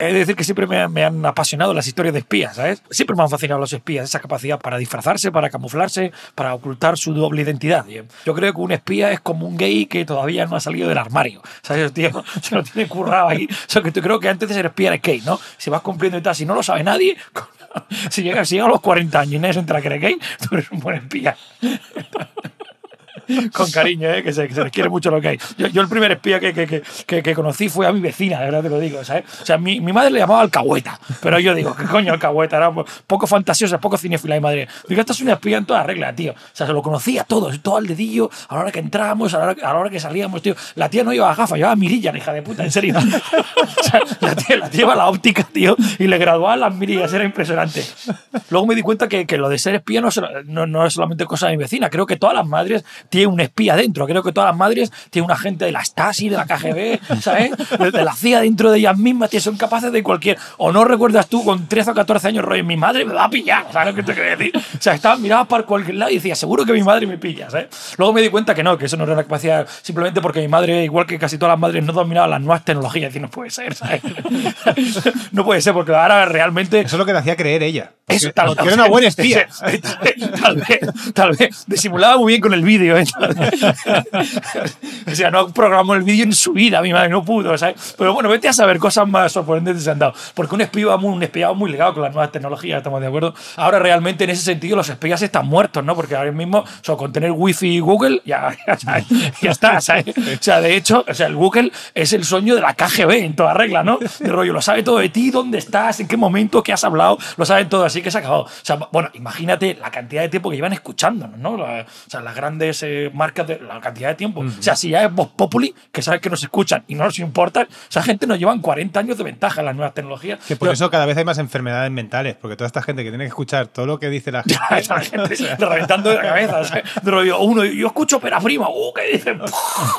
he de decir que siempre me han apasionado las historias de espías, ¿sabes? Siempre me han fascinado los espías, esa capacidad para disfrazarse, para camuflarse, para ocultar su doble identidad. Yo creo que un espía es como un gay que todavía no ha salido del armario, ¿sabes? Tío, se lo tiene currado ahí. O sea, que yo creo que antes de ser espía eres gay, ¿no? Si vas cumpliendo y tal, si no lo sabe nadie, si llegas a los 40 años y nadie se entera que eres gay, tú eres un buen espía. Con cariño, que se les quiere mucho lo que hay. Yo el primer espía que conocí fue a mi vecina, de verdad te lo digo, ¿sabes? O sea, mi madre le llamaba alcahueta, pero yo digo, ¿qué coño alcahueta? Era poco fantasiosa, poco cinéfila mi madre. Digo, esta es una espía en toda regla, tío. O sea, se lo conocía todo al dedillo, a la hora que entrábamos, a la hora que salíamos, tío. La tía no llevaba gafas, llevaba mirilla, hija de puta, en serio. O sea, la tía iba a la óptica, tío, y le graduaban las mirillas, era impresionante. Luego me di cuenta que lo de ser espía no es solamente cosa de mi vecina, creo que todas las madres tiene un espía dentro. Creo que todas las madres tienen un agente de la Stasi, de la KGB, ¿sabes? De la CIA dentro de ellas mismas, tío, son capaces de cualquier... O no recuerdas tú con 13 o 14 años, rollo, mi madre me va a pillar, ¿sabes lo que te quiero decir? O sea, mirabas para cualquier lado y decía, seguro que mi madre me pilla, ¿sabes? Luego me di cuenta que no, que eso no era una capacidad, simplemente porque mi madre, igual que casi todas las madres, no dominaba las nuevas tecnologías. Y no puede ser, ¿sabes? No puede ser, porque ahora realmente... Eso es lo que te hacía creer ella. Eso, porque era una buena espía. Tal vez. Disimulaba muy bien con el vídeo, ¿eh? O sea, no programó el vídeo en su vida, mi madre no pudo, ¿sabes? Pero bueno, vete a saber, cosas más sorprendentes se han dado. Porque un espía va muy ligado con las nuevas tecnologías, ¿estamos de acuerdo? Ahora realmente en ese sentido los espías están muertos, ¿no? Porque ahora mismo, con tener wifi y Google, ya está, ¿sabes? O sea, de hecho, el Google es el sueño de la KGB en toda regla, ¿no? De rollo, lo sabe todo de ti, dónde estás, en qué momento, qué has hablado, lo saben todo, así que se ha acabado. O sea, bueno, imagínate la cantidad de tiempo que llevan escuchándonos, ¿no? O sea, las grandes marcas, la cantidad de tiempo. O sea, si ya es Vox Populi, que sabes que nos escuchan y no nos importan, esa gente nos llevan 40 años de ventaja en las nuevas tecnologías. Que por eso cada vez hay más enfermedades mentales, porque toda esta gente que tiene que escuchar todo lo que dice la gente... Esa gente reventando de la cabeza, ¿sabes? Yo escucho Pera Prima, ¿qué dicen? O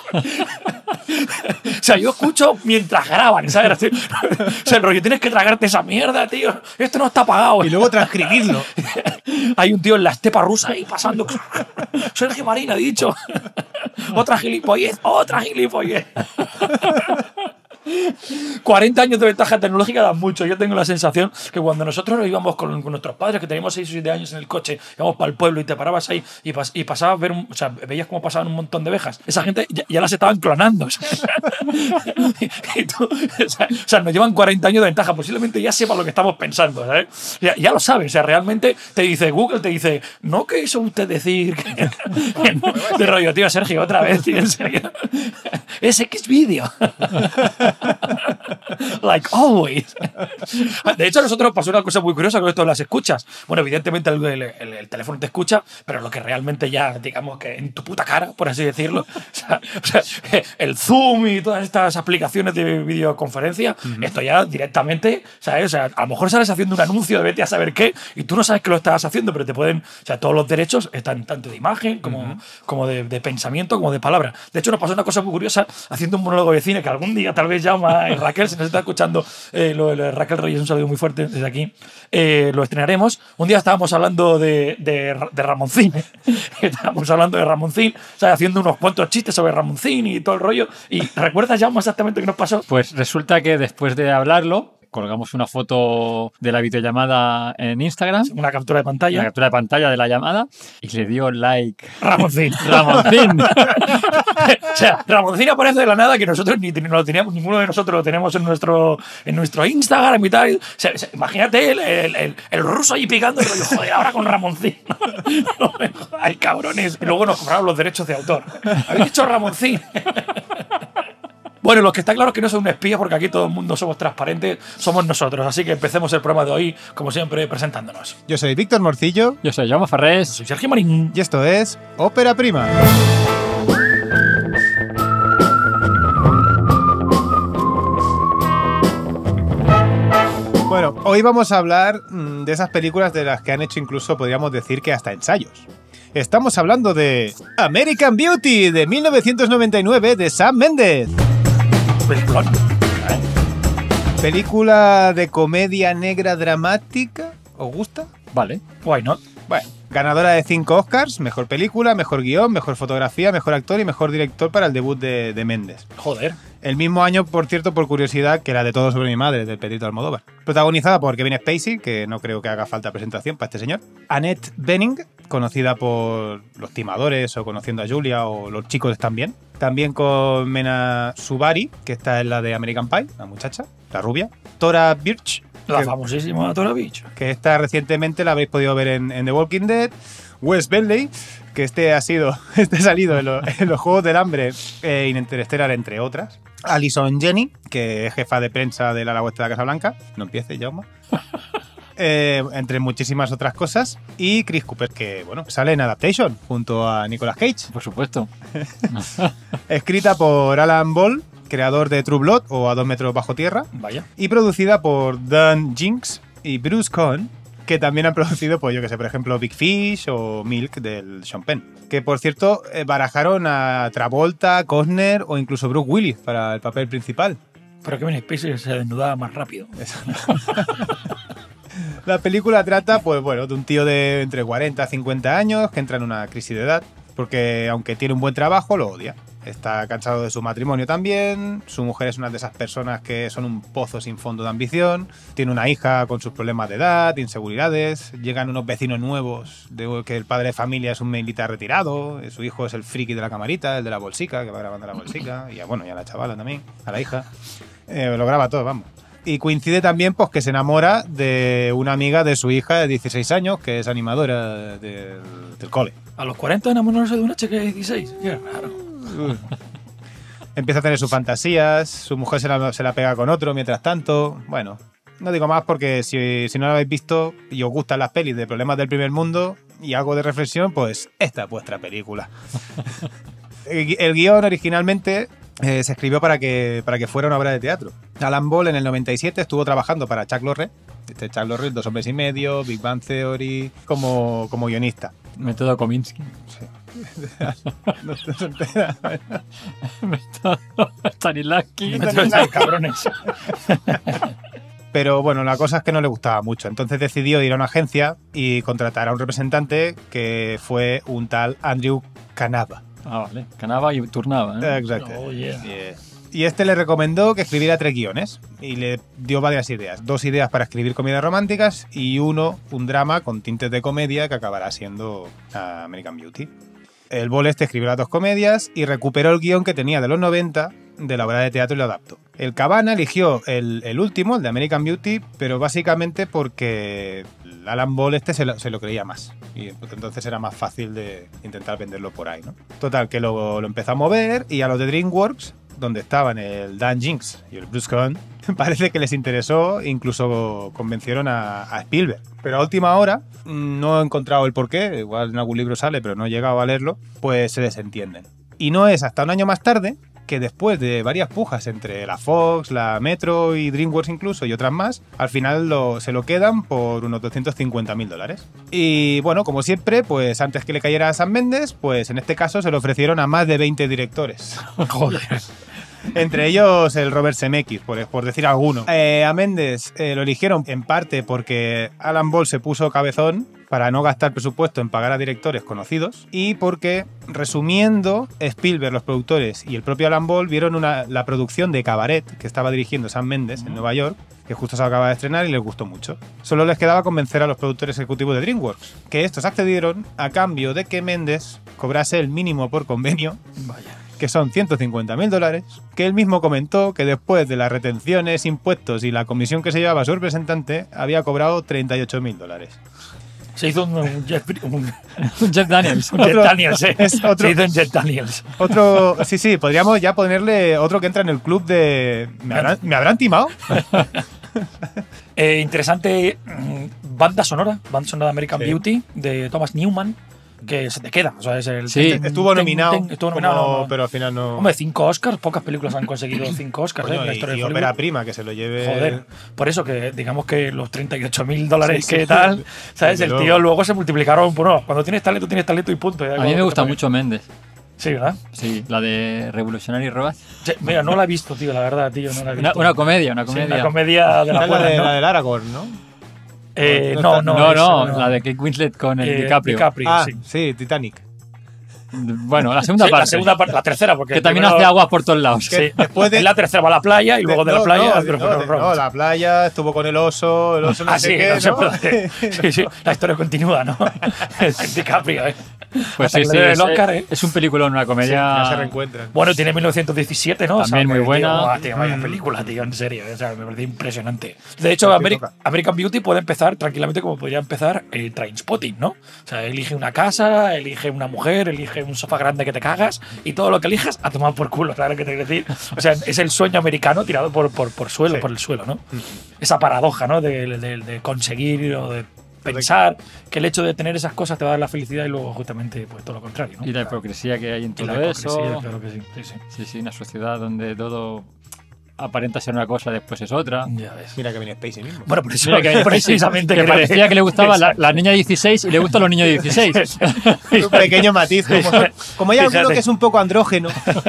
sea, yo escucho mientras graban, ¿sabes? O sea, el rollo, tienes que tragarte esa mierda, tío. Esto no está pagado. Y luego transcribirlo. Hay un tío en la estepa rusa ahí pasando. Sergio Marín ha dicho. Otra gilipollez. 40 años de ventaja tecnológica dan mucho. Yo tengo la sensación que cuando nosotros nos íbamos con nuestros padres, que teníamos 6 o 7 años en el coche, íbamos para el pueblo y te parabas ahí y pasabas a ver, o sea, veías cómo pasaban un montón de ovejas. Esa gente ya las estaban clonando. Y tú, o sea, nos llevan 40 años de ventaja. Posiblemente ya sepa lo que estamos pensando, ¿sabes? Ya lo sabes. O sea, realmente te dice Google, te dice, no quiso usted decir que de rollo, tío, Sergio, otra vez, tío, en serio. Es Xvideo. Like always. De hecho, a nosotros pasó una cosa muy curiosa con esto de las escuchas. Bueno, evidentemente el teléfono te escucha, pero lo que realmente ya, digamos que en tu puta cara, por así decirlo, o sea, el Zoom y todas estas aplicaciones de videoconferencia, esto ya directamente, ¿sabes? O sea, a lo mejor sales haciendo un anuncio de vete a saber qué y tú no sabes que lo estás haciendo, pero te pueden, o sea, todos los derechos están tanto de imagen como de pensamiento como de palabra. De hecho, nos pasó una cosa muy curiosa haciendo un monólogo de cine que algún día tal vez llama Raquel, si nos está escuchando, Raquel Reyes, un saludo muy fuerte desde aquí, lo estrenaremos. Un día estábamos hablando de Ramoncín, estábamos hablando de Ramoncín, o sea, haciendo unos cuantos chistes sobre Ramoncín y todo el rollo. ¿Y recuerdas ya exactamente qué nos pasó? Pues resulta que después de hablarlo, colgamos una foto de la videollamada en Instagram. Una captura de pantalla. Una captura de pantalla de la llamada. Y le dio like. Ramoncín. Ramoncín. O sea, Ramoncín aparece de la nada, que nosotros no lo teníamos, ninguno de nosotros lo tenemos en nuestro Instagram y tal. O sea, imagínate el ruso ahí picando y yo, joder, ahora con Ramoncín. Ay, cabrones. Y luego nos cobraron los derechos de autor. Habéis dicho Ramoncín. Bueno, lo que está claro es que no son un espía, porque aquí todo el mundo somos transparentes, somos nosotros. Así que empecemos el programa de hoy, como siempre, presentándonos. Yo soy Víctor Morcillo. Yo soy Jaume Ferrés. Soy Sergio Marín. Y esto es Ópera Prima. Bueno, hoy vamos a hablar de esas películas de las que han hecho incluso, podríamos decir que hasta ensayos. Estamos hablando de American Beauty, de 1999, de Sam Mendes. Peliculón. Película de comedia negra dramática. ¿Os gusta? Vale. Why not? Bueno, ganadora de 5 Oscars, mejor película, mejor guión, mejor fotografía, mejor actor y mejor director para el debut de Mendes. Joder. El mismo año, por cierto, por curiosidad, que la de Todo sobre mi madre, del Pedrito Almodóvar. Protagonizada por Kevin Spacey, que no creo que haga falta presentación para este señor. Annette Bening, conocida por Los Timadores o Conociendo a Julia o Los chicos están bien. También con Mena Subari, que está en la de American Pie, la muchacha, la rubia. Tora Birch, La famosísima Tora Birch. que esta recientemente la habéis podido ver en The Walking Dead. Wes Bentley, que este salido en los Juegos del Hambre e Interstellar, entre otras. Alison Jenny, que es jefa de prensa del ala oeste de la Casa Blanca. No empieces, Jaume. Entre muchísimas otras cosas. Y Chris Cooper, que bueno, sale en Adaptation junto a Nicolas Cage. Por supuesto. Escrita por Alan Ball, creador de True Blood o A 2 metros bajo tierra. Vaya. Y producida por Dan Jinks y Bruce Cohen, que también han producido, pues yo que sé, por ejemplo, Big Fish o Milk del Sean Penn. Que por cierto, barajaron a Travolta, Costner o incluso Bruce Willis para el papel principal. Pero Kevin Spacey se desnudaba más rápido. La película trata, pues bueno, de un tío de entre 40 y 50 años que entra en una crisis de edad, porque aunque tiene un buen trabajo, lo odia. Está cansado de su matrimonio también, su mujer es una de esas personas que son un pozo sin fondo de ambición, tiene una hija con sus problemas de edad, inseguridades, llegan unos vecinos nuevos, que el padre de familia es un militar retirado, su hijo es el friki de la camarita, el de la bolsica, que va grabando la bolsica, y bueno, y a la chavala también, a la hija, lo graba todo, vamos. Y coincide también pues que se enamora de una amiga de su hija de 16 años, que es animadora del cole. A los 40 enamorarse de una chica de 16. Qué raro. Empieza a tener sus fantasías, su mujer se la pega con otro mientras tanto. Bueno, no digo más porque si no lo habéis visto y os gustan las pelis de problemas del primer mundo y algo de reflexión, pues esta es vuestra película. El guión originalmente se escribió para que fuera una obra de teatro. Alan Ball en el 97 estuvo trabajando para Chuck Lorre, Chuck Lorre, 2 hombres y medio, Big Bang Theory, como guionista. Método Kominsky. Sí. No se entera. Método Stanislavski. Cabrones. Pero bueno, la cosa es que no le gustaba mucho. Entonces decidió ir a una agencia y contratar a un representante que fue un tal Andrew Canava. Ah, vale. Canava y turnaba, ¿eh? Exacto. Oh, yeah. Y este le recomendó que escribiera 3 guiones y le dio varias ideas. 2 ideas para escribir comedias románticas y un drama con tintes de comedia que acabará siendo American Beauty. El Ball escribió las 2 comedias y recuperó el guión que tenía de los 90 de la obra de teatro y lo adaptó. El Cabana eligió el último, el de American Beauty, pero básicamente porque Alan Ball se lo creía más. Y entonces era más fácil de intentar venderlo por ahí, ¿no? Total, que lo empezó a mover y a los de DreamWorks, donde estaban el Dan Jinks y el Bruce Cohen, parece que les interesó, incluso convencieron a Spielberg. Pero a última hora, no he encontrado el porqué, igual en algún libro sale, pero no he llegado a leerlo, pues se desentienden. Y no es hasta un año más tarde que después de varias pujas entre la Fox, la Metro y DreamWorks incluso y otras más, al final se lo quedan por unos $250.000. Y bueno, como siempre, pues antes que le cayera a Sam Mendes, pues en este caso se lo ofrecieron a más de 20 directores. Joder. Entre ellos el Robert Zemeckis, por decir alguno. A Mendes lo eligieron en parte porque Alan Ball se puso cabezón para no gastar presupuesto en pagar a directores conocidos y porque, resumiendo, Spielberg, los productores y el propio Alan Ball vieron la producción de Cabaret que estaba dirigiendo Sam Mendes en Nueva York, que justo se acaba de estrenar y les gustó mucho. Solo les quedaba convencer a los productores ejecutivos de DreamWorks, que estos accedieron a cambio de que Mendes cobrase el mínimo por convenio, Vaya. que son $150.000, que él mismo comentó que después de las retenciones, impuestos y la comisión que se llevaba a su representante, había cobrado $38.000. Se hizo un Jeff Daniels. Un Jet Daniels, Es otro- Se hizo un Jet Daniels. Otro, sí, podríamos ya ponerle otro que entra en el club de... ¿Me habrán timado? Interesante banda sonora de American Sí. Beauty de Thomas Newman, que se te queda. O sea, es el Sí. Estuvo nominado, estuvo nominado, no. pero al final no... Hombre, 5 Oscars, pocas películas han conseguido 5 Oscars Coño, en la historia y de Hollywood. ópera prima, que se lo lleve... Joder, por eso que digamos que los $38.000 Sí, que sí. tal, ¿sabes? Desde El tío luego se multiplicaron por no. Cuando tienes talento y punto. A mí me gusta mucho Mendes. Sí, ¿verdad? Sí, la de Revolutionary Road. Sí, mira, no la he visto, tío, la verdad, tío, no la he visto. Una comedia, Sí, una comedia de Esta la es buena, la ¿no? del Aragorn, ¿no? No, No, esa la de Kate Winslet con el DiCaprio. DiCaprio, Ah, sí. sí, Titanic. Bueno, la segunda Sí, parte. la segunda parte, la tercera, porque Que también primero- hace aguas por todos lados. Sí, Después de- en la tercera va a la playa y luego de la playa. no, la playa, estuvo con el oso no Ah, sé sí, qué, no se ¿no? puede. Sí, sí, la historia continúa, ¿no? Es DiCaprio, ¿eh? Pues Hasta sí, que sí, le den es, el Oscar, ¿eh? es un peliculón, una comedia. Ya se reencuentran. Bueno, tiene 1917, ¿no? También muy que, buena. Tío, buah, tío, vaya película, tío, en serio. O sea, me parece impresionante. De hecho, Pues sí, toca. American Beauty puede empezar tranquilamente como podría empezar Trainspotting, ¿no? O sea, elige una casa, elige una mujer, elige un sofá grande que te cagas y todo lo que elijas a tomar por culo, ¿sabes lo que te quiero decir? O sea, es el sueño americano tirado por suelo, Sí. por el suelo, ¿no? Esa paradoja, ¿no? De conseguir o de pensar que el hecho de tener esas cosas te va a dar la felicidad y luego justamente pues todo lo contrario, ¿no? Y la hipocresía que hay en Y todo la eso. hipocresía, claro que sí. Sí, sí. Sí, sí, una sociedad donde todo aparenta ser una cosa, después es otra. Ya ves. Mira que viene Spacey mismo. Bueno, por eso, Mira que precisamente que creo parecía que le gustaba la Exacto. niña de 16 y le gustan los niños de 16. Un pequeño matiz. Como hay alguno Fíjate. que es un poco andrógeno.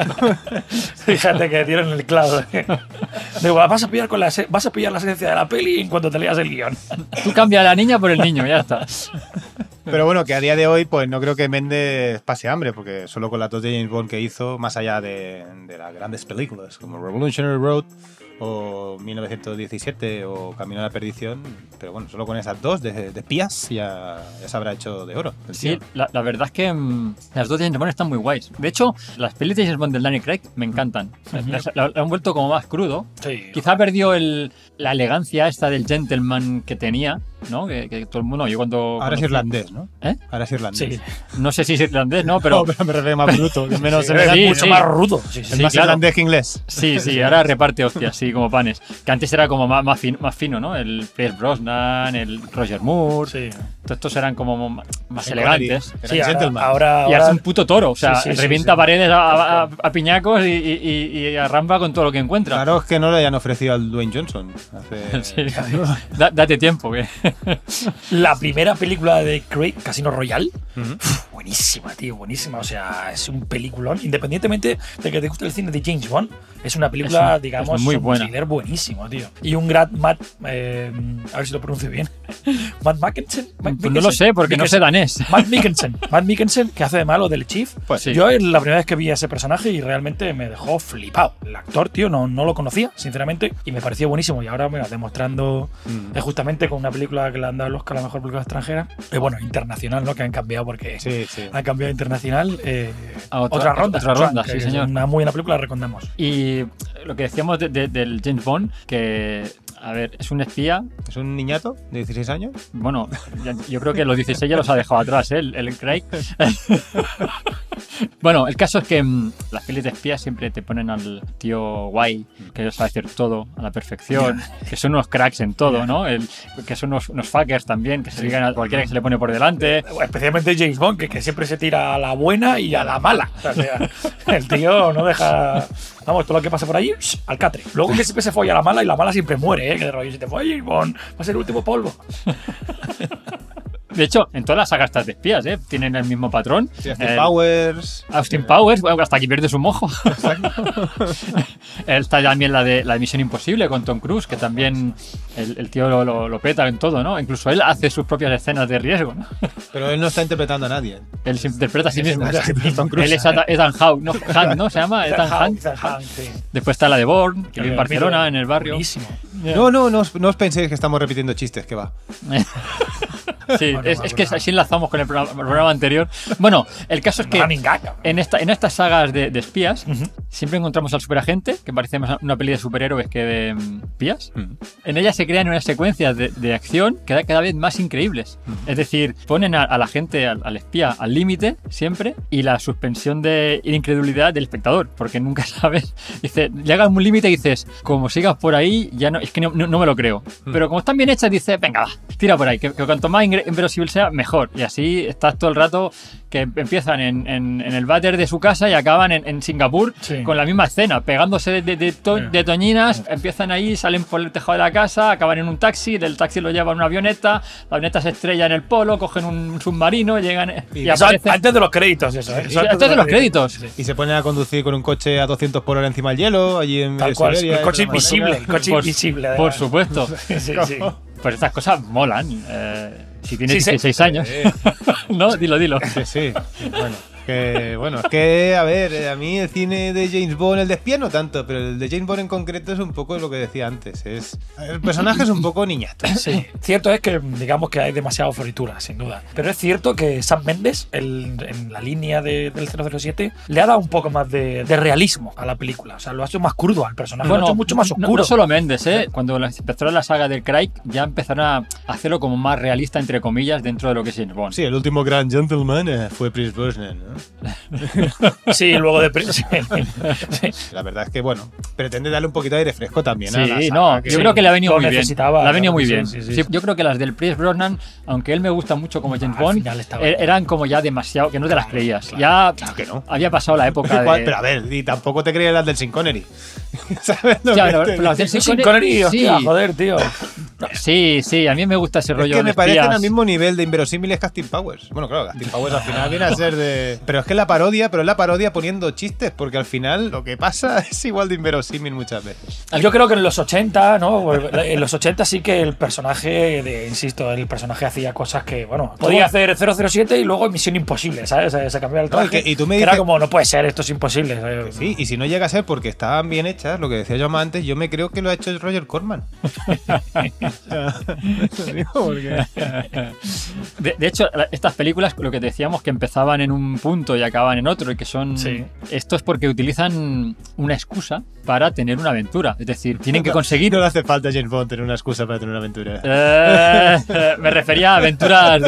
Fíjate que dieron el clavo. Digo, vas a pillar la esencia de la peli en cuanto te leas el guión. Tú cambia a la niña por el niño, ya está. Pero bueno, que a día de hoy, pues no creo que Méndez pase hambre, porque solo con las dos de James Bond que hizo, más allá de las grandes películas como Revolutionary Road o 1917 o Camino a la Perdición, pero bueno, solo con esas dos de espías ya se habrá hecho de oro. el Sí, tío. la verdad es que las dos de James Bond están muy guays. De hecho, las pelis de James Bond del Daniel Craig me encantan. La han vuelto como más crudo. Sí. Quizá perdió la elegancia esta del gentleman que tenía, ¿no? Que todo el mundo, yo cuando... Ahora es conocí- irlandés, ¿no? ¿Eh? Ahora es irlandés. Sí. No sé si es irlandés, ¿no? Pero... No, pero me refiero más bruto, que menos Sí, elegante. mucho sí. más rudo. Sí, sí. Es Sí, más claro. irlandés que inglés. Sí, ahora reparte hostias, sí, como panes. Que antes era como más fino, ¿no? El Pierce Brosnan, el Roger Moore. Sí. Todos estos eran como más Sí, elegantes. Era Sí, un gentleman. ahora Y hace un puto toro, o sea, Sí, sí, sí, revienta sí. paredes a piñacos y arrampa con todo lo que encuentra. Claro es que no le hayan ofrecido al Dwayne Johnson. Hace... Sí. Date tiempo, que la primera película de Craig, Casino Royale, Ujú. buenísima, tío, buenísima. O sea, es un peliculón. Independientemente de que te guste el cine de James Bond, es una película, digamos, es muy buena. thriller buenísimo, tío. Y un gran Matt, a ver si lo pronuncio bien, Matt Mickelson. Pues no lo sé, porque no sé danés. Matt Mickelson, que hace de malo del Chief. Pues sí. Yo es la primera vez que vi a ese personaje y realmente me dejó flipado. El actor, tío, no lo conocía, sinceramente, y me pareció buenísimo. Y ahora, mira, demostrando justamente con una película que le han dado el Oscar a la mejor película extranjera, bueno, internacional, ¿no? Que han cambiado porque Sí, sí. han cambiado a internacional. A Otra ronda. otra ronda, que sí, es señor. Una muy buena película, la recomendamos. Y lo que decíamos del James Bond, que, a ver, es un espía. ¿Es un niñato de 16 años? Bueno, yo creo que los 16 ya los ha dejado atrás, ¿eh? El Craig. Bueno, el caso es que las pelis de espías siempre te ponen al tío guay, que sabe hacer todo a la perfección, que son unos cracks en todo, ¿no? Que son unos fuckers también, que se ligan a cualquiera que se le pone por delante. Especialmente James Bond, que siempre se tira a la buena y a la mala. O sea, el tío no deja. Vamos, todo lo que pasa por ahí, al catre. Luego que siempre se folla a la mala y la mala siempre muere, ¿eh? Que de rollo, si te folla James Bond, va a ser el último polvo. De hecho, en todas las sagas estas de espías, ¿eh? Tienen el mismo patrón. Sí, Austin Powers. Austin Powers, bueno, hasta aquí pierde su mojo. Está también la de Misión Imposible con Tom Cruise, que también el tío lo peta en todo, ¿no? Incluso él hace sus propias escenas de riesgo, ¿no? Pero él no está interpretando a nadie. Él se interpreta a sí mismo. Tom Cruise. Él es Ethan Hawke, ¿no? Hunt, ¿no? Se llama Ethan Hunt. Ethan Hunt, sí. Después está la de Bourne, que vive en Barcelona, en el barrio. Buenísimo. No os penséis que estamos repitiendo chistes, que va. Sí, Bueno, es que así enlazamos con el programa anterior. Bueno, el caso es que Running gag. en estas sagas de espías siempre encontramos al superagente, que parece más una peli de superhéroes que de espías. En ella se crean unas secuencias de acción cada vez más increíbles. Es decir, ponen a la gente, al espía, al límite siempre, y la suspensión de incredulidad del espectador, porque nunca sabes. Dice, llegas a un límite y dices, como sigas por ahí, ya no, es que no me lo creo. Pero como están bien hechas, dices, venga, va, tira por ahí, que cuanto más inverosímil sea, mejor. Y así estás todo el rato que empiezan en el váter de su casa y acaban en Singapur Sí. con la misma escena, pegándose de toñinas, empiezan ahí, salen por el tejado de la casa, acaban en un taxi, del taxi lo llevan a una avioneta, la avioneta se estrella en el polo, cogen un submarino, llegan y Eso aparecen. antes de los créditos, eso, ¿eh? Eso Antes de los créditos. Sí. Y se ponen a conducir con un coche a 200 por hora encima del hielo, allí en Tal cual, Siberia, el coche en la invisible, Amazonia. el coche Por- invisible. Por además. supuesto. Sí, sí. Pues estas cosas molan. Si tienes Sí, sí. 16 años. ¿No? Dilo. Sí, sí. Bueno. Bueno, es que, a ver, a mí el cine de James Bond, el de espía no tanto, pero el de James Bond en concreto es un poco lo que decía antes. El personaje es un poco niñato. Sí, cierto es que digamos que hay demasiada floritura, sin duda. Pero es cierto que Sam Mendes, en la línea del 007, le ha dado un poco más de realismo a la película. O sea, lo ha hecho más crudo al personaje, lo ha hecho mucho más oscuro. No solo Mendes, ¿eh? Cuando empezó la saga del Craig, ya empezaron a hacerlo como más realista, entre comillas, dentro de lo que es James Bond. Sí, el último gran gentleman fue Pierce Brosnan, ¿no? Sí, luego de sí. La verdad es que, bueno, pretende darle un poquito de aire fresco también a la Sí, saga, no, yo creo que le ha venido muy bien. Le ha venido muy bien. Sí. Yo creo que las del Pierce Brosnan, aunque él me gusta mucho como James Bond, eran como ya demasiado, que no te las creías. Ya claro que no. había pasado la época de... Pero a ver, y tampoco te creías las del Sean Connery. ¿Sabes lo Ya, que pero las del Sean Connery, hostia, joder, tío. Sí, a mí me gusta ese rollo Es que me de parecen espías. al mismo nivel de inverosímiles que Austin Powers. Bueno, claro, Austin Powers al final viene a ser de... Pero es que la parodia, pero es la parodia poniendo chistes, porque al final lo que pasa es igual de inverosímil muchas veces. Yo creo que en los 80, ¿no? En los 80 sí que el personaje, el personaje hacía cosas que, bueno, podía hacer 007 y luego Misión Imposible, ¿sabes? Se cambiaba el traje. Y tú me que dices, era como, no puede ser, esto es imposible. que sí, y si no llega a ser porque estaban bien hechas, lo que decía yo antes, yo me creo que lo ha hecho Roger Corman. De hecho, estas películas, lo que decíamos, que empezaban en un punto y acababan en otro, y que son... Sí. Esto es porque utilizan una excusa para tener una aventura. Es decir, tienen que conseguir... No le hace falta a James Bond tener una excusa para tener una aventura. Me refería a aventuras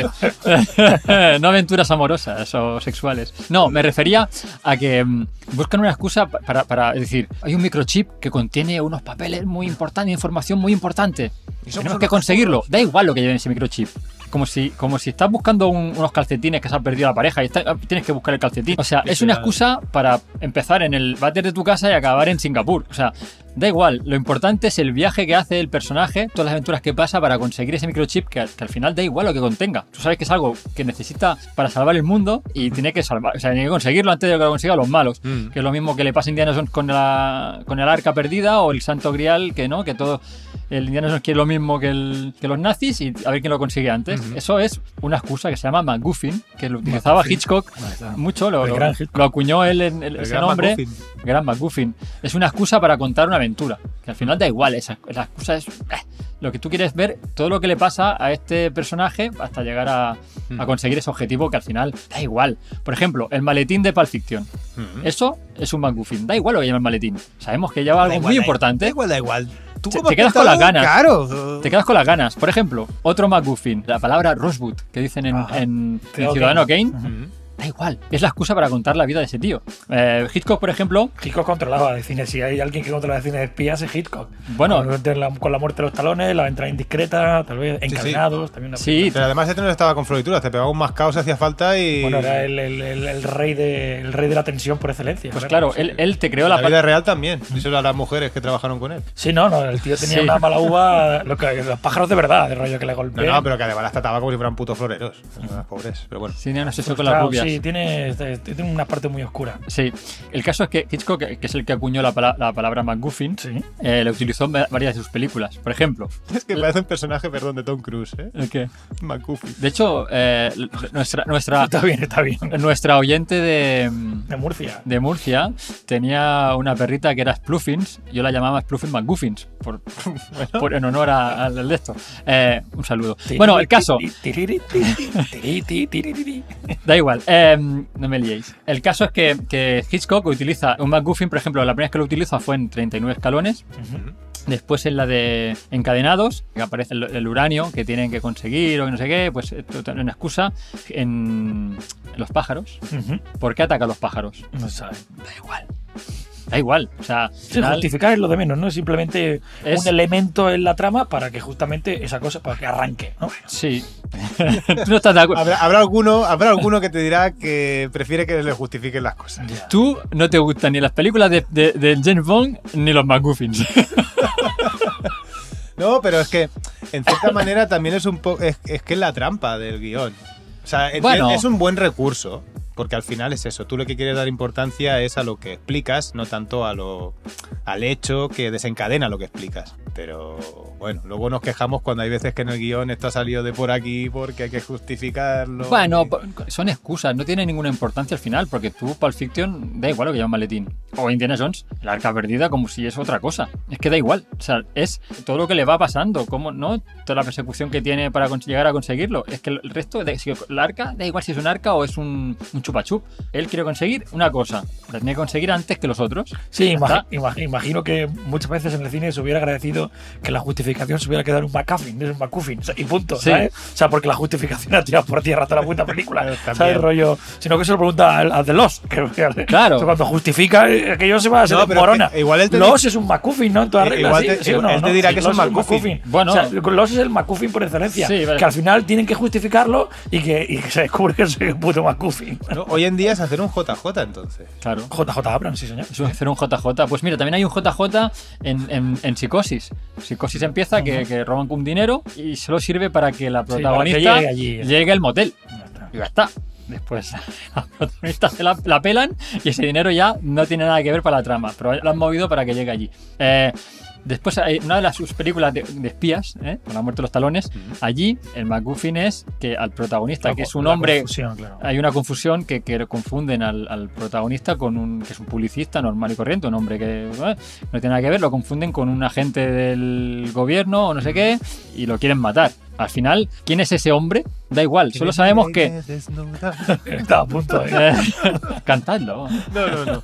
no aventuras amorosas o sexuales. No, me refería a que buscan una excusa para es decir, hay un microchip que contiene unos papeles muy importantes, información muy importante. Tenemos que conseguirlo. Da igual lo que lleve ese microchip. Como si estás buscando unos calcetines que se han perdido la pareja y tienes que buscar el calcetín. O sea, es una excusa para empezar en el váter de tu casa y acabar en Singapur. O sea, da igual. Lo importante es el viaje que hace el personaje, todas las aventuras que pasa para conseguir ese microchip que al final da igual lo que contenga. Tú sabes que es algo que necesita para salvar el mundo y tiene que tiene que conseguirlo antes de que lo consigan los malos. Que es lo mismo que le pasa a Indiana Jones con el arca perdida o el Santo Grial, que todo... El Indiana Jones quiere lo mismo que los nazis y a ver quién lo consigue antes. Eso es una excusa que se llama MacGuffin, que lo utilizaba Hitchcock mucho, lo acuñó él en ese nombre. Gran MacGuffin. Es una excusa para contar una aventura, que al final da igual, la excusa es lo que tú quieres ver, todo lo que le pasa a este personaje hasta llegar a conseguir ese objetivo, que al final da igual. Por ejemplo, el maletín de Pulp Fiction. Eso es un MacGuffin. Da igual lo que llama el maletín. Sabemos que lleva algo muy importante. Da igual. Te quedas con las ganas. Claro. Te quedas con las ganas. Por ejemplo, otro MacGuffin, la palabra Rosewood, que dicen en Ciudadano Kane. Da igual, es la excusa para contar la vida de ese tío. Hitchcock, por ejemplo... Hitchcock controlaba de cine. Si hay alguien que controla de cine de espías, es Hitchcock. Bueno... Con la muerte de los talones, la entrada indiscreta, tal vez encadenados. También una película. Pero además este no estaba con florituras, te pegaba un mascao si hacía falta y... Bueno, era el rey de la tensión por excelencia. Pues claro, él te creó la vida real también. Eso eran las mujeres que trabajaron con él. Sí, no, el tío tenía una mala uva, los pájaros de verdad, de rollo que le golpean. No, pero que además las trataba como si fueran putos floreros. Pobres, pero bueno. Sí, no sé eso con las rubias. Sí, tiene una parte muy oscura. Sí, el caso es que Hitchcock, que es el que acuñó la palabra MacGuffin, lo utilizó en varias de sus películas. Por ejemplo... Es que parece un personaje, de Tom Cruise, ¿eh? ¿El qué? MacGuffin. De hecho, nuestra Está bien. Nuestra oyente de Murcia tenía una perrita que era Spluffins. Yo la llamaba Spluffin McGuffins en honor al de esto. Un saludo. Bueno, el caso... Da igual, no me liéis. El caso es que Hitchcock utiliza un MacGuffin, por ejemplo, la primera vez que lo utiliza fue en 39 escalones. Después en la de encadenados, que aparece el uranio que tienen que conseguir o que no sé qué, pues una excusa en los pájaros. ¿Por qué ataca a los pájaros? No sabe. Da igual, o sea... justificar es lo de menos, ¿no? Simplemente un elemento en la trama para que justamente esa cosa, para que arranque, ¿no? Sí. Tú no estás de acuerdo. Habrá alguno que te dirá que prefiere que le justifiquen las cosas. Yeah. Tú no te gustan ni las películas de James Bond ni los MacGuffins. No, pero es que en cierta manera también es un poco... Es que es la trampa del guión. O sea, es un buen recurso. Porque al final es eso, tú lo que quieres dar importancia es a lo que explicas, no tanto al hecho que desencadena lo que explicas. Pero bueno, luego nos quejamos cuando hay veces que en el guión esto ha salido de por aquí porque hay que justificarlo. Bueno, son excusas, no tiene ninguna importancia al final, porque tú, Pulp Fiction, da igual lo que llama maletín. O Indiana Jones, el arca perdida, como si es otra cosa. Es que da igual. O sea, es todo lo que le va pasando, como no toda la persecución que tiene para llegar a conseguirlo. Es que el resto, si el arca, da igual si es un arca o es un chupachup. Él quiere conseguir una cosa, la tiene que conseguir antes que los otros. Sí, imagino que muchas veces en el cine se hubiera agradecido que la justificación se hubiera quedado en un MacGuffin, es un MacGuffin, y punto, Sí. ¿sabes? O sea, porque la justificación ha tirado por tierra toda la puta película, También. ¿sabes? Rollo, sino que se lo pregunta al The Lost, Claro. o sea, cuando justifica aquello se va a ser No, pero morona. igual él te Lost es un MacGuffin, ¿no? En toda regla, igual ¿sí? te- ¿Sí o no? él te ¿no? dirá Sí, que es un Lost MacGuffin. Bueno. o sea, Lost es el MacGuffin por excelencia, Sí, vale. que al final tienen que justificarlo y que se descubre que es un puto MacGuffin. ¿No? Hoy en día es hacer un JJ entonces. Claro. JJ Abrams, sí señor. Es hacer un JJ. Pues mira, también hay un JJ en Psicosis. Psicosis empieza que roban un dinero y solo sirve para que la para que protagonista llegue allí. llegue al motel. Ya está. Y ya está. Después la protagonista se la pelan y ese dinero ya no tiene nada que ver para la trama, pero lo han movido para que llegue allí. Después, hay una de sus películas de espías, con la muerte de los talones, allí el MacGuffin es que al protagonista, que es un La hombre, confusión, claro. hay una confusión que confunden al protagonista con que es un publicista normal y corriente, un hombre que no tiene nada que ver, lo confunden con un agente del gobierno o no sé qué y lo quieren matar. Al final, ¿quién es ese hombre? Da igual, solo sabemos que... Estaba a punto, Cantadlo. No.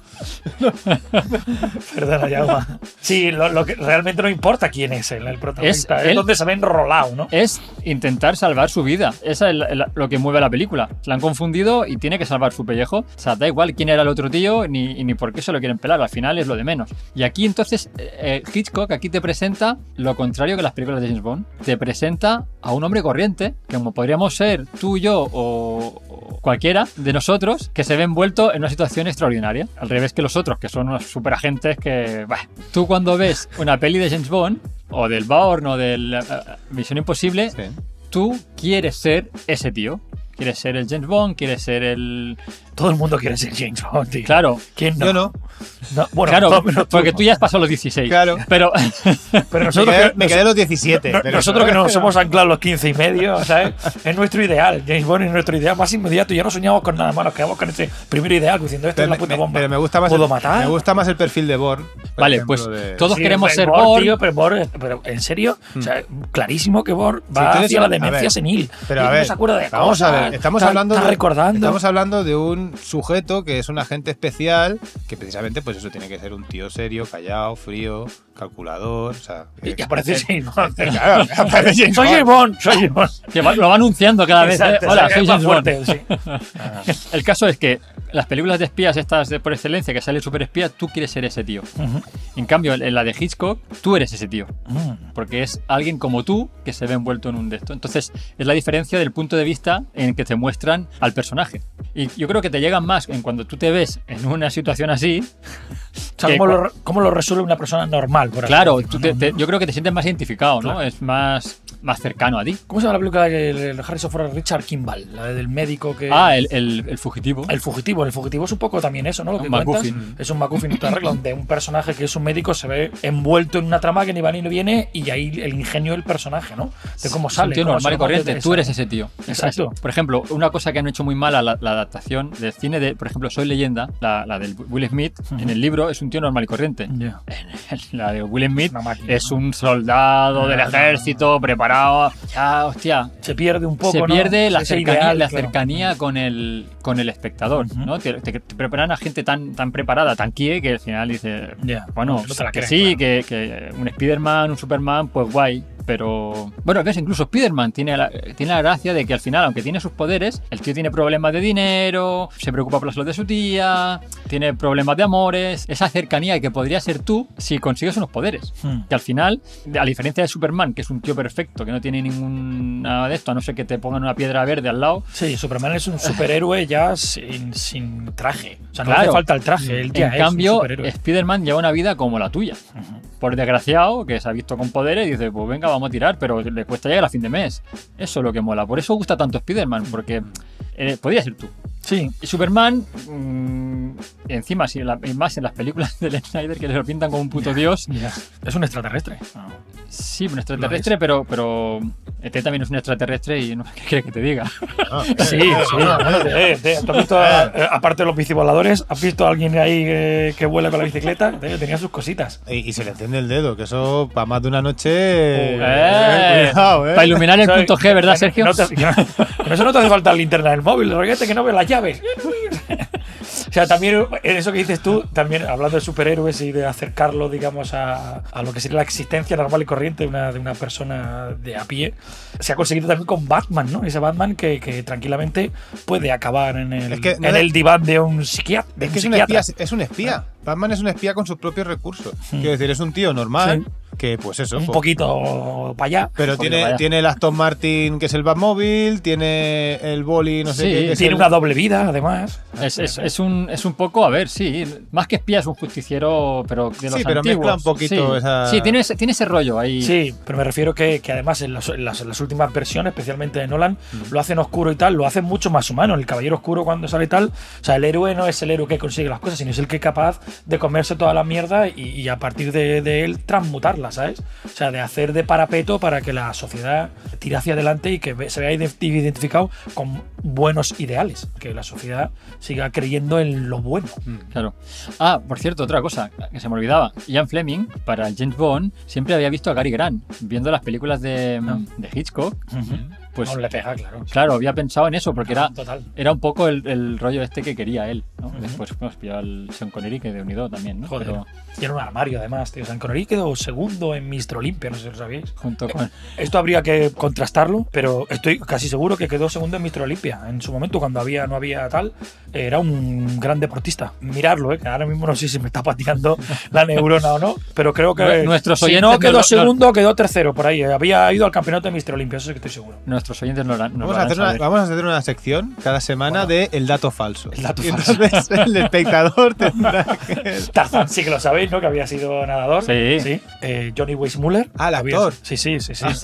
Perdona, Yauma. Sí, lo que realmente no importa quién es el protagonista. Es Es él. donde se ve enrolado, ¿no? Es intentar salvar su vida. Esa es lo que mueve la película. La han confundido y tiene que salvar su pellejo. O sea, da igual quién era el otro tío ni por qué se lo quieren pelar. Al final es lo de menos. Y aquí entonces Hitchcock aquí te presenta lo contrario que las películas de James Bond. Te presenta a un hombre corriente, que como podríamos ser tú, yo o cualquiera de nosotros, que se ve envuelto en una situación extraordinaria. Al revés que los otros, que son unos superagentes que... Bah. Tú cuando ves una peli de James Bond, o del Bourne, o del Misión Imposible, Sí. tú quieres ser ese tío. Quieres ser el James Bond, quieres ser el... Todo el mundo quiere ser James Bond, tío. Claro, ¿Quién no? Yo no. No, bueno, claro, todo menos tú. porque tú ya has pasado los 16. Claro. Pero Pero nosotros Me quedé a los 17. pero nosotros que nos hemos anclado los 15 y medio, ¿sabes? Es nuestro ideal. James Bond es nuestro ideal más inmediato. Ya no soñamos con nada más, nos quedamos con ese primer ideal, diciendo esto es la puta bomba. pero me gusta más ¿Puedo el, matar? Me gusta más el perfil de Bourne. por vale, ejemplo, pues de- todos Sí, queremos ser Bourne, Bourne. tío, pero en serio, o sea, clarísimo que Bourne Sí, va tú eres hacia la una- a demencia ver, senil. Pero Y a ver, no se acuerda de vamos cosas. a ver, estamos está hablando recordando. de un sujeto que es un agente especial que precisamente pues eso tiene que ser un tío serio, callado, frío, calculador, o sea, Y aparece James Bond. claro, aparece James Soy James Bond, soy James Bond. Que lo va anunciando cada vez. Exacto, Hola, es soy más James Bond. fuerte, sí. El caso es que las películas de espías estas de por excelencia, que sale el superespía, tú quieres ser ese tío. Ujú. En cambio, en la de Hitchcock, tú eres ese tío. Mm. Porque es alguien como tú que se ve envuelto en un de esto. Entonces, es la diferencia del punto de vista en que te muestran al personaje. Y yo creo que te llegan más en cuando tú te ves en una situación así. O sea, que ¿cómo lo resuelve una persona normal? Por así claro, decirlo, tú ¿no? yo creo que te sientes más identificado, ¿no? Claro. Es más cercano a ti. ¿Cómo se llama la película de Harrison Ford? Richard Kimball, la del médico que... Ah, el fugitivo. El fugitivo. El fugitivo es un poco también eso, ¿no? Lo que Un cuentas. MacGuffin. Es un MacGuffin en toda regla, donde un personaje que es un médico se ve envuelto en una trama que ni va ni viene y ahí el ingenio del personaje, ¿no? De cómo Es un sale. tío cómo normal se y corriente. convierte Tú en eres ese tío. Exacto. Por ejemplo, una cosa que han hecho muy mala la adaptación del cine de, por ejemplo, Soy Leyenda, la del Will Smith, en el libro es un tío normal y corriente. Ya. La de Will Smith Es una máquina, es ¿no? un soldado del ejército preparado. Ya, hostia. Se pierde un poco, Se ¿no? pierde la Ese cercanía, ideal, la claro. cercanía con el espectador, Ujú. ¿no? Te preparan a gente tan preparada, tan kie, que al final dice, Ya. bueno, No te la que crees, sí, claro. que un Spider-Man, un Superman, pues guay. Pero, bueno, ves, incluso Spider-Man tiene la gracia de que al final, aunque tiene sus poderes, el tío tiene problemas de dinero, se preocupa por la salud de su tía, tiene problemas de amores, esa cercanía que podría ser tú si consigues unos poderes. Hmm. Que al final, a diferencia de Superman, que es un tío perfecto, que no tiene nada de esto, a no ser que te pongan una piedra verde al lado. Sí, Superman es un superhéroe ya sin traje. O sea, no Claro. hace falta el traje, él ya En es cambio, un superhéroe. Spider-Man lleva una vida como la tuya. Ujú. Por desgraciado, que se ha visto con poderes y dice, pues venga, vamos a tirar, pero le cuesta llegar a fin de mes. Eso es lo que mola. Por eso gusta tanto Spider-Man, porque podría ser tú. Sí. Y Superman, encima, y más en las películas de Snyder, que lo pintan como un puto dios. Es un extraterrestre. Sí, un extraterrestre, pero ET también es un extraterrestre y no, ¿qué quieres que te diga? Sí. Bueno, ¿tú has visto, aparte de los bicivoladores, has visto a alguien ahí que vuela con la bicicleta? Tenía sus cositas. Y se le enciende el dedo, que eso para más de una noche. Cuidado, Para iluminar el punto G, ¿verdad, Sergio? Con eso no te hace falta linterna del móvil, el rollete que no ve las llaves. O sea, también en eso que dices tú, también hablando de superhéroes y de acercarlo, digamos, a lo que sería la existencia normal y corriente de una persona de a pie, se ha conseguido también con Batman, ¿no? Ese Batman que tranquilamente puede acabar en el diván de un psiquiatra. Es que es un espía. Batman es un espía con sus propios recursos. Quiero decir, es un tío normal. Sí. Que pues eso. Un poquito para allá. Pero tiene el Aston Martin, que es el Batmóvil, tiene el boli, no sé qué. Que tiene una doble vida, además. Es un poco, a ver, sí. Más que espía, es un justiciero, pero de los antiguos. Sí, pero mezcla un poquito esa. Sí, tiene ese rollo ahí. Sí, pero me refiero que además en las últimas versiones, especialmente de Nolan, lo hacen oscuro y tal, lo hacen mucho más humano. El Caballero Oscuro, cuando sale tal, o sea, el héroe no es el héroe que consigue las cosas, sino es el que es capaz de comerse toda la mierda y a partir de él transmutarla, ¿sabes? O sea, de hacer de parapeto para que la sociedad tire hacia adelante y que se vea identificado con buenos ideales, que la sociedad siga creyendo en lo bueno. Claro. Ah, por cierto, otra cosa que se me olvidaba. Ian Fleming, para James Bond, siempre había visto a Cary Grant, viendo las películas de Hitchcock. Pues no le pega, claro. Claro, había pensado en eso, porque era un poco el rollo este que quería él, ¿no? Después nos pilló al Sean Connery, que de unido también, ¿no? Joder. Tiene un armario, además, tío. Sean Connery quedó segundo en Mr. Olympia, no sé si lo sabíais. Junto con... Esto habría que contrastarlo, pero estoy casi seguro que quedó segundo en Mr. Olympia. En su momento, cuando no había tal, era un gran deportista. Mirarlo, que ahora mismo no sé si me está pateando la neurona o no, pero creo que si no quedó segundo, quedó tercero por ahí. Había ido al campeonato de Mr. Olympia, eso sí que estoy seguro. Nuestros oyentes no vamos a hacer una sección cada semana de El Dato Falso. El dato falso. Entonces el espectador tendrá que... Tarzán, sí que lo sabéis, ¿no? Que había sido nadador. Sí. Johnny Weissmuller. Ah, el actor. Sí. Sí,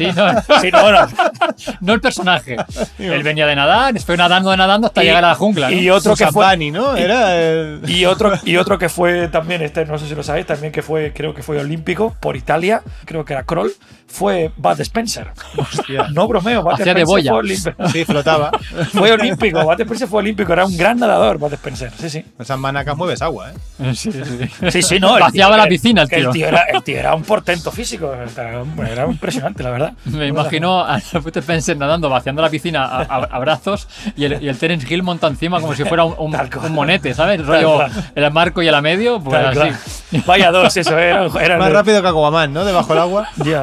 no el personaje. Él venía de nadar, fue nadando hasta llegar a la jungla, ¿no? Y otro que fue... Bunny, ¿no? Y otro que fue también, no sé si lo sabéis, también creo que fue olímpico por Italia, creo que era Kroll, fue Bud Spencer. Hostia. No bromeo, Bud Hacía Spencer de boya. fue olímpico. Sí, flotaba. Fue olímpico, Bud Spencer fue olímpico, era un gran nadador, Bud Spencer, sí. Esas manacas mueves agua, ¿eh? Sí, no. Vaciaba la piscina el tío. El tío era un portento físico, era impresionante, la verdad. Me imagino a Bud Spencer nadando, vaciando la piscina a brazos y el Terence Hill monta encima como si fuera un monete, ¿sabes? Rollo el marco y el a medio, pues así. Vaya dos, eso, era más rápido que Aquaman, ¿no? Debajo del agua. Ya,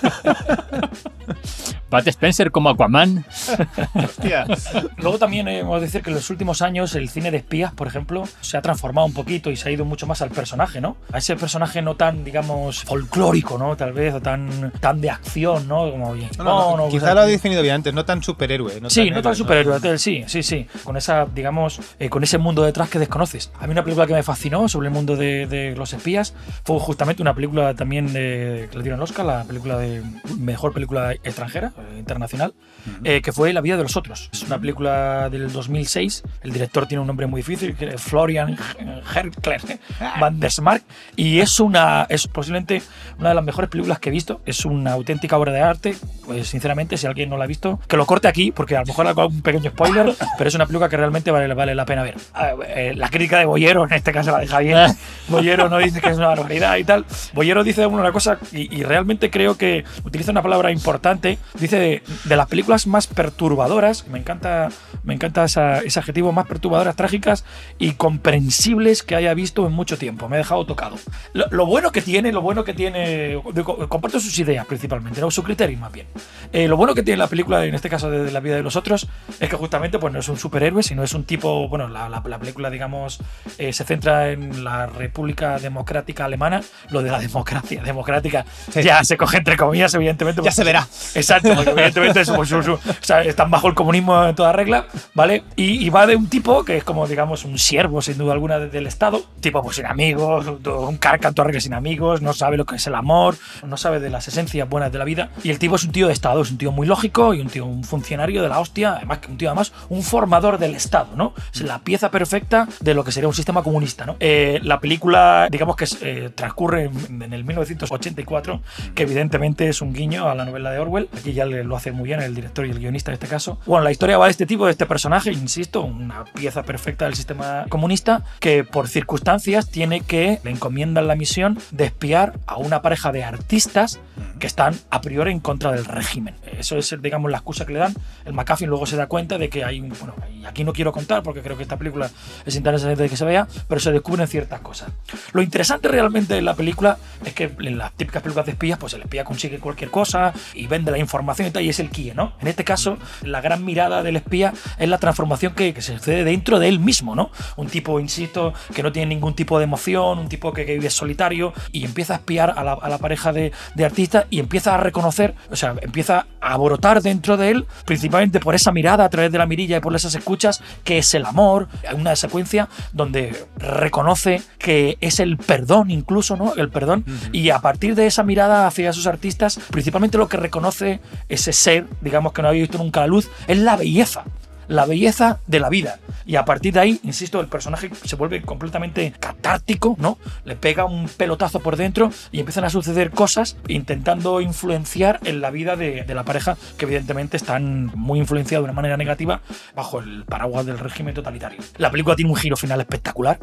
Bud Spencer como Aquaman. Hostia. Luego también hemos de decir que en los últimos años el cine de espías, por ejemplo, se ha transformado un poquito y se ha ido mucho más al personaje, ¿no? A ese personaje no tan, digamos, folclórico, ¿no? Tal vez, o tan de acción, ¿no? Como quizá lo ha definido bien antes, no tan superhéroe. No tan superhéroe, sí. Con esa, digamos, con ese mundo detrás que desconoces. A mí una película que me fascinó sobre el mundo de los espías fue justamente una película también que le dieron Oscar, la película de mejor película extranjera, internacional, que fue La vida de los otros. Es una película del 2006. El director tiene un nombre muy difícil, Florian Herkler van der Smark, y es posiblemente una de las mejores películas que he visto. Es una auténtica obra de arte. Pues sinceramente, si alguien no la ha visto, que lo corte aquí, porque a lo mejor hago un pequeño spoiler, pero es una película que realmente vale la pena ver. La crítica de Boyero, en este caso la deja bien. Boyero no dice que es una barbaridad y tal. Boyero dice una cosa, y realmente creo que utiliza una palabra importante. Dice de las películas más perturbadoras, me encanta ese adjetivo, más perturbadoras, trágicas y comprensibles que haya visto en mucho tiempo. Me ha dejado tocado. Lo bueno que tiene, comparto sus ideas principalmente, no su criterio más bien. Lo bueno que tiene la película, en este caso de La vida de los otros, es que justamente pues no es un superhéroe, sino es un tipo, bueno, la película, digamos, se centra en la República Democrática Alemana. Lo de la democracia democrática ya se coge entre comillas, evidentemente. Ya se verá. Exacto, porque evidentemente o sea, están bajo el comunismo en toda regla, ¿vale? Y va de un tipo que es como, digamos, un siervo, sin duda alguna, del Estado, tipo pues sin amigos, un carca en toda regla sin amigos, no sabe lo que es el amor, no sabe de las esencias buenas de la vida, y el tipo es un tío tío de Estado, es un tío muy lógico y un funcionario de la hostia, además que un formador del Estado, ¿no? Es la pieza perfecta de lo que sería un sistema comunista, ¿no? La película, digamos que transcurre en el 1984, que evidentemente es un guiño a la novela de Orwell. Aquí ya lo hace muy bien el director y el guionista en este caso. Bueno, la historia va de este tipo, de este personaje, insisto, una pieza perfecta del sistema comunista, que por circunstancias le encomiendan la misión de espiar a una pareja de artistas que están a priori en contra del régimen. Eso es, digamos, la excusa que le dan. El McAfee luego se da cuenta de que hay y aquí no quiero contar porque creo que esta película es interesante de que se vea, pero se descubren ciertas cosas. Lo interesante realmente de la película es que en las típicas películas de espías, pues el espía consigue cualquier cosa y vende la información y tal, y es el quie, ¿no? En este caso, la gran mirada del espía es la transformación que se sucede dentro de él mismo, ¿no? Un tipo, insisto, que no tiene ningún tipo de emoción, un tipo que vive solitario y empieza a espiar a la pareja de artistas y empieza a reconocer, o sea, empieza a brotar dentro de él, principalmente por esa mirada a través de la mirilla y por esas escuchas, que es el amor. Hay una secuencia donde reconoce que es el perdón incluso, ¿no? El perdón. Y a partir de esa mirada hacia esos artistas, principalmente lo que reconoce ese ser, digamos, que no había visto nunca la luz, es la belleza de la vida. Y a partir de ahí, insisto, el personaje se vuelve completamente catártico, ¿no? Le pega un pelotazo por dentro y empiezan a suceder cosas intentando influenciar en la vida de la pareja, que evidentemente están muy influenciados de una manera negativa bajo el paraguas del régimen totalitario. La película tiene un giro final espectacular,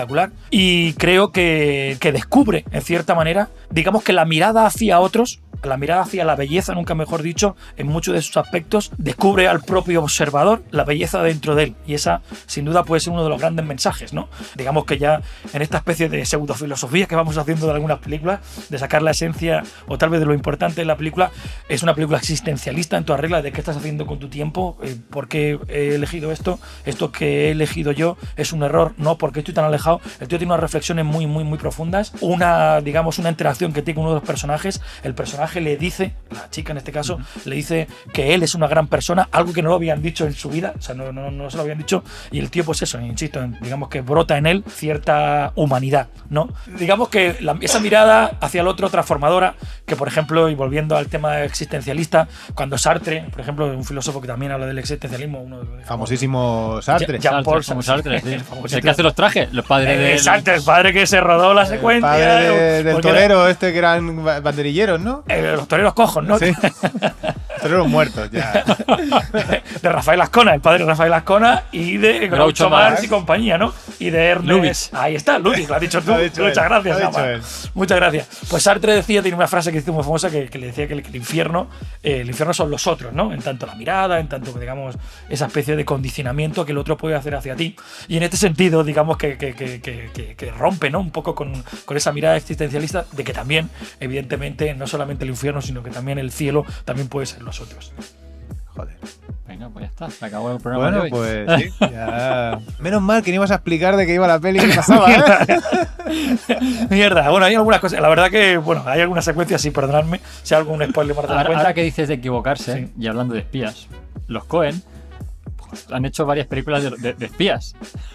y creo que descubre, en cierta manera, digamos que la mirada hacia otros, la mirada hacia la belleza, nunca mejor dicho, en muchos de sus aspectos, descubre al propio observador la belleza dentro de él, y esa sin duda puede ser uno de los grandes mensajes, ¿no? Digamos que ya en esta especie de pseudofilosofía que vamos haciendo de algunas películas, de sacar la esencia o tal vez de lo importante de la película, es una película existencialista en toda regla de qué estás haciendo con tu tiempo, por qué he elegido esto que he elegido yo es un error, no, porque estoy tan alejado. El tío tiene unas reflexiones muy profundas, una interacción que tiene con uno de los personajes. El personaje le dice, la chica en este caso, le dice que él es una gran persona, algo que no lo habían dicho en su vida, o sea, no se lo habían dicho, y el tío, pues eso, insisto, digamos que brota en él cierta humanidad, ¿no? Digamos que esa mirada hacia el otro transformadora, que por ejemplo, y volviendo al tema existencialista, cuando Sartre, por ejemplo, un filósofo que también habla del existencialismo, famosísimo Sartre. Jean-Paul Sartre, sí. El que hace los trajes, los padres de... Exacto, el padre que se rodó la secuencia. El padre del torero este que eran banderilleros, ¿no? Los toreros cojos, ¿no? Sí. Toreros muertos, ya. De Rafael Ascona, el padre de Rafael Ascona, y de Groucho Marx y compañía, ¿no? Y de Ernest. Lubitsch. Ahí está, Lubitsch, lo has dicho tú. Muchas gracias, Muchas gracias. Pues Sartre decía, tiene una frase que hizo muy famosa, que le decía que el infierno son los otros, ¿no? En tanto la mirada, en tanto, digamos, esa especie de condicionamiento que el otro puede hacer hacia ti. Y en este sentido, digamos que rompe, ¿no? Un poco con esa mirada existencialista de que también, evidentemente, no solamente el infierno, sino que también el cielo también puede ser los otros. Joder. Venga, pues ya está, se acabó el programa de hoy. Pues sí, ya. Menos mal que no ibas a explicar de qué iba la peli que pasaba, ¿eh? Mierda, bueno, hay algunas cosas. La verdad que, bueno, hay algunas secuencias, sí, perdonadme si hay algún spoiler para dar cuenta. Ahora que dices de equivocarse, sí, y hablando de espías, los Coen han hecho varias películas de espías.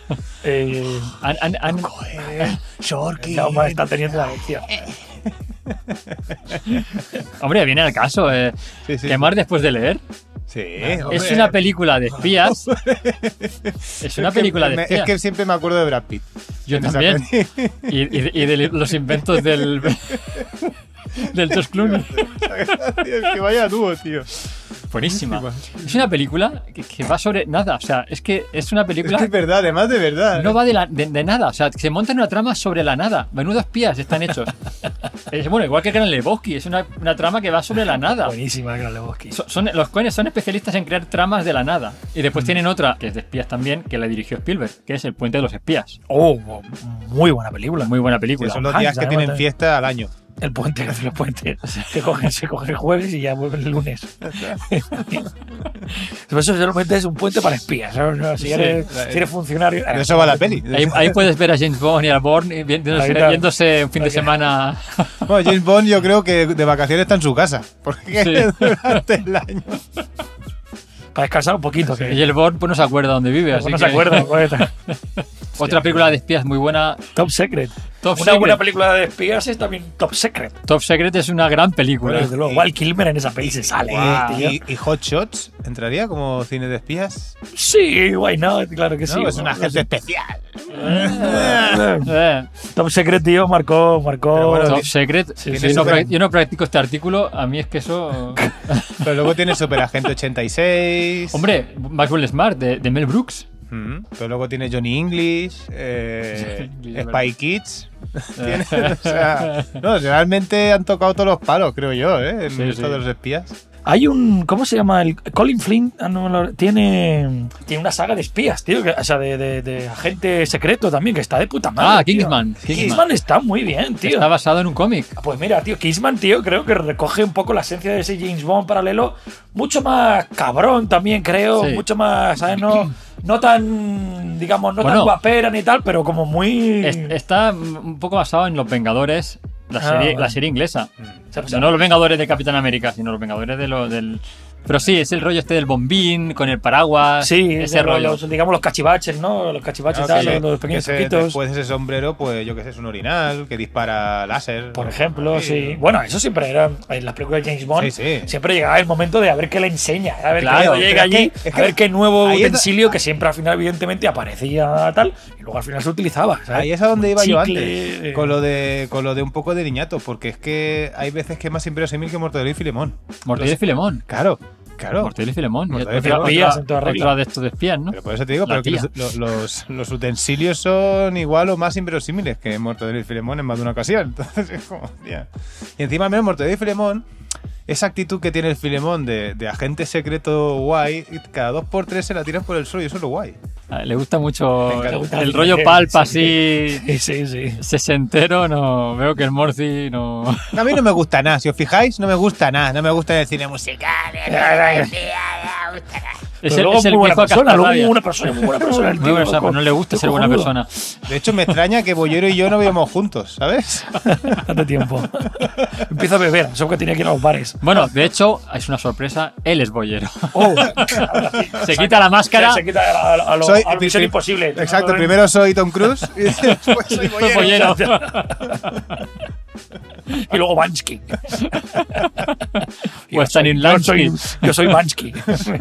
Shorty. No, está teniendo la lección. Hombre, viene al caso. Sí. Quemar después de leer. Sí, es una película de espías. Es una película de espías. Es que siempre me acuerdo de Brad Pitt. Yo también. Y de los inventos del George Clooney. Es que vaya dúo, tío. Buenísima. Es una película que va sobre nada. O sea, es que es una película... Es que es verdad, además de verdad. No va de nada. O sea, se monta en una trama sobre la nada. Menudo espías están hechos. Bueno, igual que Gran Lebowski. Es una trama que va sobre la nada. Buenísima Gran Lebowski. Los Coen son especialistas en crear tramas de la nada. Y después tienen otra, que es de espías también, que la dirigió Spielberg, que es El Puente de los Espías. Oh, muy buena película. Muy buena película. Sí, son los días que tienen fiesta al año. El puente, los puentes. Se coge el jueves y ya vuelve el lunes. Eso solamente es un puente para espías, ¿no? Si eres funcionario. De eso va la peli. Ahí puedes ver a James Bond y a Bourne viéndose un fin de semana. Bueno, James Bond yo creo que de vacaciones está en su casa. Porque durante el año. Para descansar un poquito. Y el Bourne pues no se acuerda dónde vive. Así no se acuerda. Pues Otra película de espías muy buena. Top Secret. Top Una Secret. buena película de espías es también Top Secret. Top Secret es una gran película. Desde luego, Val Kilmer en esa peli se sale, tío. ¿Y Hot Shots entraría como cine de espías? Sí, why not? Claro que sí. No, es un bueno, agente sí. especial. Top Secret, tío, marcó. Pero bueno, Top Secret. Sí, sí, yo, no sobre- yo no practico este artículo. A mí es que eso. Pero luego tiene Superagente 86. Hombre, Maxwell Smart de Mel Brooks. Pero luego tiene Johnny English, Spy Kids. Tiene, o sea, no, realmente han tocado todos los palos, creo yo, en Sí, esto sí. de los espías. Hay un. ¿Cómo se llama? El Colin Flynn tiene una saga de espías, tío. O sea, de agente secreto también, que está de puta madre. Ah, tío. Kingsman. Kingsman está muy bien, tío. Está basado en un cómic. Pues mira, tío, Kingsman, tío, creo que recoge un poco la esencia de ese James Bond paralelo. Mucho más cabrón también, creo. Sí. Mucho más, ¿sabes? No tan, digamos, no tan Bueno. guapera ni tal, pero como muy. Está un poco basado en Los Vengadores, la vale. serie inglesa. O sea, O sea, no los Vengadores de Capitán América, sino los Vengadores del. Pero sí, es el rollo este del bombín, con el paraguas. Sí, ese rollo. digamos los cachivaches, ¿no? Los cachivaches, Claro, tal, que los pequeños ese- truquitos. después ese sombrero, pues yo que sé, es un orinal que dispara láser. Por ejemplo, sí. Bueno, eso siempre era en las películas de James Bond. Sí, sí. Siempre llegaba el momento de a ver qué le enseña, a ver Claro, qué llega pero es allí, que- es a que ver qué nuevo ahí es- utensilio que siempre al final, evidentemente, aparecía tal y luego al final se utilizaba. ¿sabes? Ahí es a donde iba yo Chicle, antes, con lo de un poco de niñato, porque es que hay veces que es más inverosímil que Mortadelo y Filemón. Mortadelo y Filemón. Claro. Mortadelo y Filemón. Mortadelo y Otra- Filemón. Espías en toda regla. otra de estos de espías, ¿no? Pero por eso te digo, La pero que tía. los utensilios son igual o más inverosímiles que Mortadelo y Filemón en más de una ocasión. Entonces es como, tía. Y encima, menos Mortadelo y Filemón, esa actitud que tiene el Filemón de agente secreto guay, cada 2x3 se la tiran por el suelo y eso es lo guay. Le gusta mucho Me encanta. el rollo palpa así Sí. sesentero. No, veo que el Morci no. A mí no me gusta nada, si os fijáis, no me gusta nada. No me gusta el cine musical. Es Pero luego es el muy buena viejo persona, luego cascarrabia. muy buena persona, muy buena persona. el Muy tío, buena persona, loco. pero no le gusta Qué ser buena cojonudo. persona. De hecho, me extraña que Bollero y yo no vivamos juntos, ¿sabes? Tanto tiempo. Empieza a beber, eso que tiene que ir a los bares. Bueno, de hecho, es una sorpresa, él es boyero. Oh, Se quita la máscara. Se quita a lo Soy- Misión Imposible. Exacto, primero soy Tom Cruise y después soy Soy Bollero. boyero. Y luego Bansky. O Stanislavski. Yo soy Bansky.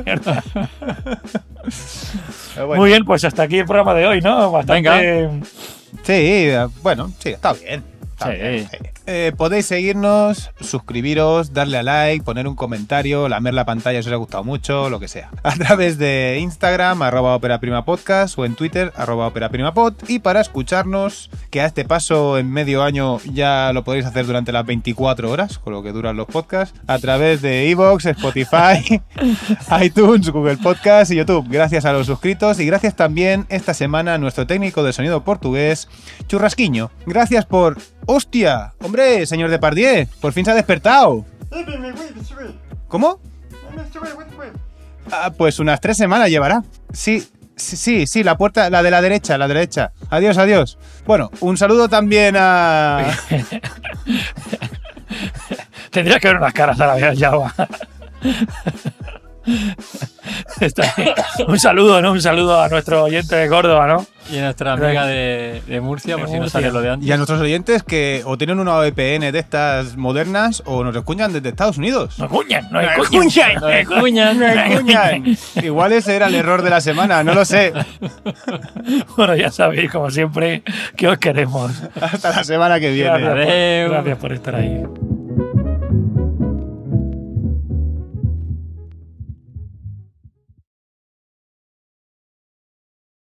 Pero bueno. Muy bien, pues hasta aquí el programa de hoy, ¿no? Bastante. Sí, bueno, sí, está bien. Está Sí. bien, sí. Podéis seguirnos, suscribiros, darle a like, poner un comentario, lamer la pantalla si os ha gustado mucho, lo que sea. A través de Instagram, @operaprimapodcast o en Twitter, @operaprimapod. Y para escucharnos, que a este paso en medio año ya lo podéis hacer durante las 24 horas, con lo que duran los podcasts, a través de iVoox, Spotify, iTunes, Google Podcast y YouTube. Gracias a los suscritos y gracias también esta semana a nuestro técnico de sonido portugués, Churrasquiño. Gracias por... ¡Hostia! ¡Hombre, señor Depardieu! ¡Por fin se ha despertado! ¿Cómo? Ah, pues unas 3 semanas llevará. Sí, la puerta, la de la derecha, la derecha. Adiós, adiós. Bueno, un saludo también a... Tendría que ver unas caras a la vez ya. Va. Está bien. Un saludo, ¿no? Un saludo a nuestro oyente de Córdoba, ¿no? Y a nuestra amiga de Murcia, por si no Murcia. sale lo de antes. Y a nuestros oyentes que o tienen una VPN de estas modernas o nos escuchan desde Estados Unidos. No cuñan, no ¡No cuñan. No me cuñan. Cuñan. Igual ese era el error de la semana, no lo sé. Bueno, ya sabéis, como siempre, que os queremos. Hasta la semana que viene. Gracias Adeu. gracias por estar ahí.